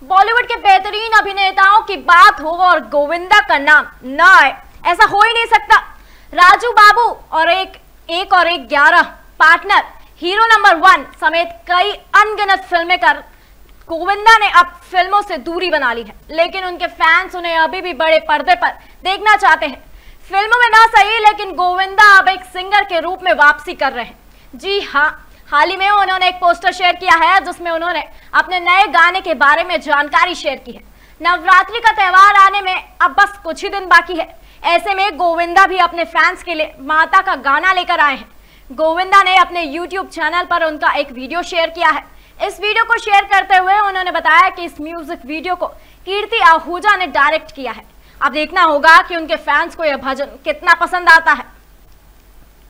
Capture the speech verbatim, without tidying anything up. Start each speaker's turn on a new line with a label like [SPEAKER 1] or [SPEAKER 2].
[SPEAKER 1] बॉलीवुड के बेहतरीन अभिनेताओं की बात हो और गोविंदा का नाम ना आए, ऐसा हो ही नहीं सकता। राजू बाबू और एक एक और एक ग्यारह पार्टनर, हीरो नंबर वन समेत कई अनगिनत फिल्में कर गोविंदा ने अब फिल्मों से दूरी बना ली है, लेकिन उनके फैंस उन्हें अभी भी बड़े पर्दे पर देखना चाहते हैं। फिल्मों में ना सही, लेकिन गोविंदा अब एक सिंगर के रूप में वापसी कर रहे हैं। जी हाँ, हाल ही में उन्होंने एक पोस्टर शेयर किया है जिसमें उन्होंने अपने नए गाने के बारे में जानकारी शेयर की है। नवरात्रि का त्योहार आने में अब बस कुछ ही दिन बाकी है, ऐसे में गोविंदा भी अपने फैंस के लिए माता का गाना लेकर आए हैं। गोविंदा ने अपने यूट्यूब चैनल पर उनका एक वीडियो शेयर किया है। इस वीडियो को शेयर करते हुए उन्होंने बताया कि इस म्यूजिक वीडियो को कीर्ति आहूजा ने डायरेक्ट किया है। अब देखना होगा कि उनके फैंस को यह भजन कितना पसंद आता है।